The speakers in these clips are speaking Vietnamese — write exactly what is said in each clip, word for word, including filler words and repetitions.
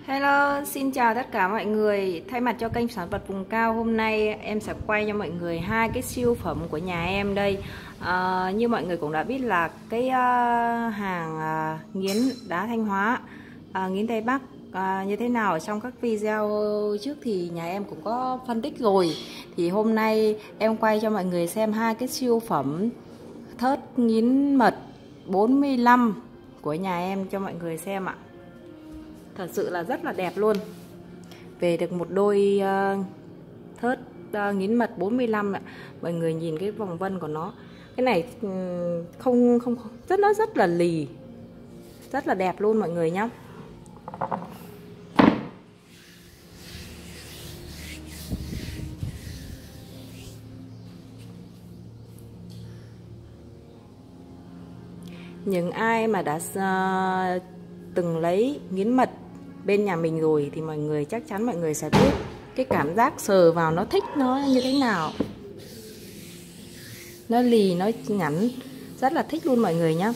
Hello, xin chào tất cả mọi người. Thay mặt cho kênh sản vật vùng cao, hôm nay em sẽ quay cho mọi người hai cái siêu phẩm của nhà em đây. À, như mọi người cũng đã biết là cái uh, hàng uh, nghiến đá Thanh Hóa, uh, nghiến Tây Bắc uh, như thế nào ở trong các video trước thì nhà em cũng có phân tích rồi. Thì hôm nay em quay cho mọi người xem hai cái siêu phẩm thớt nghiến mật bốn mươi lăm của nhà em cho mọi người xem ạ. Thật sự là rất là đẹp luôn. Về được một đôi uh, thớt uh, nghiến mật bốn mươi lăm ạ. Mọi người nhìn cái vòng vân của nó. Cái này um, không không rất nó rất là lì. Rất là đẹp luôn mọi người nhé. Những ai mà đã uh, từng lấy nghiến mật bên nhà mình rồi thì mọi người chắc chắn mọi người sẽ biết cái cảm giác sờ vào nó thích nó như thế nào. Nó lì, nó ngắn, rất là thích luôn mọi người nhé.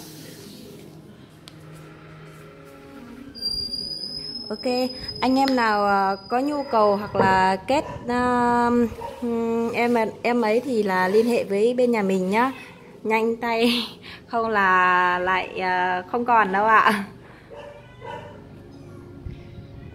Ok, anh em nào có nhu cầu hoặc là kết uh, em em ấy thì là liên hệ với bên nhà mình nhá. Nhanh tay không là lại uh, không còn đâu ạ.